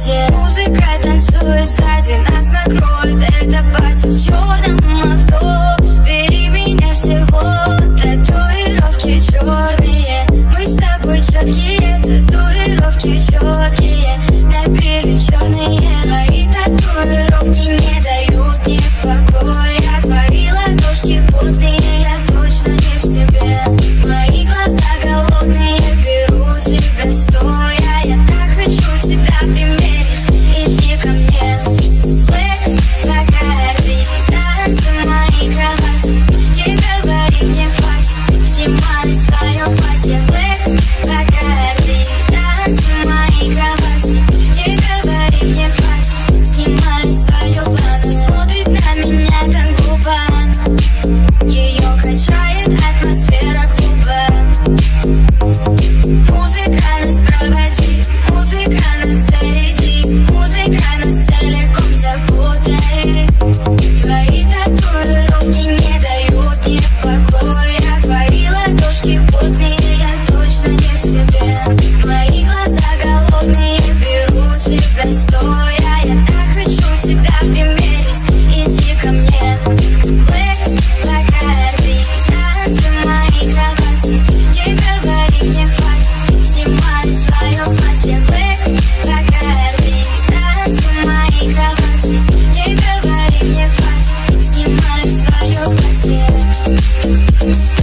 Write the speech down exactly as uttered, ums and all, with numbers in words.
платье. Музыка танцует сзади, нас накроет это пати в черном авто. Бери меня всего, татуировки черные. Мы с тобой четкие, татуировки четкие. Набили черные, твои татуировки не дают мне покоя. Твои ладошки потные, я точно не в себе. Мои глаза голодные, беру тебя стоя. Я так хочу тебя примерить, иди ко мне. Black, bacardi, танцы мои кровати. Не говори мне хватит, снимай свое платье. Black, bacardi, танцы мои кровати. Не говори мне хватит, снимай свое платье. Смотрит на меня так глупо, ее качает атмосфера клуба. Музыка нас проводи, музыка нас заряди, музыка нас целиком запутай. Твои татуировки не дают мне покоя. Твои ладошки потные, я точно не в себе. Мои глаза голодные, беру тебя стоя. Я так хочу тебя примерить, иди ко мне. Black, bacardi, танцы мои кровати. Не говори мне хватит, снимай свое платье. Black, bacardi, танцы мои кровати. Не говори мне хватит, снимай свое платье.